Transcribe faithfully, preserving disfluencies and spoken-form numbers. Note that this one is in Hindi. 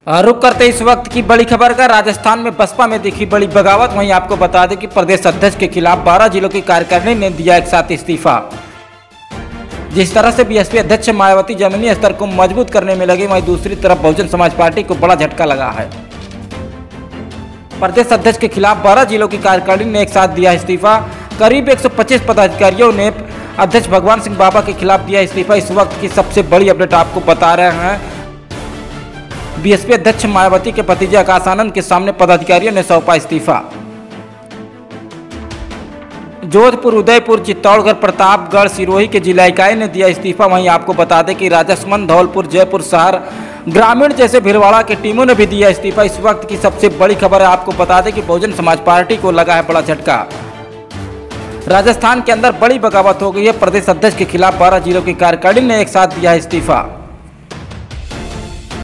रुक करते इस वक्त की बड़ी खबर का। राजस्थान में बसपा में दिखी बड़ी बगावत। वहीं आपको बता दें कि प्रदेश अध्यक्ष के खिलाफ बारह जिलों की कार्यकारिणी ने दिया एक साथ इस्तीफा। जिस तरह से बीएसपी अध्यक्ष मायावती जमीनी स्तर को मजबूत करने में लगी, वहीं दूसरी तरफ बहुजन समाज पार्टी को बड़ा झटका लगा है। प्रदेश अध्यक्ष के खिलाफ बारह जिलों की कार्यकारिणी ने एक साथ दिया इस्तीफा। करीब एक सौ पच्चीस पदाधिकारियों ने अध्यक्ष भगवान सिंह बाबा के खिलाफ दिया इस्तीफा। इस वक्त की सबसे बड़ी अपडेट आपको बता रहे हैं। बीएसपी अध्यक्ष मायावती के भतीजे आकाश आनंद के सामने पदाधिकारियों ने सौंपा इस्तीफा। जोधपुर, उदयपुर, चित्तौड़गढ़, प्रतापगढ़, सिरोही के जिला इकाई ने दिया इस्तीफा। वहीं आपको बता दें कि राजसमंद, धौलपुर, जयपुर शहर ग्रामीण जैसे भिलवाड़ा की टीमों ने भी दिया इस्तीफा। इस वक्त की सबसे बड़ी खबर है, आपको बता दें कि बहुजन समाज पार्टी को लगा है बड़ा झटका। राजस्थान के अंदर बड़ी बगावत हो गई है। प्रदेश अध्यक्ष के खिलाफ बारह जिलों की कार्यकारिणी ने एक साथ दिया इस्तीफा।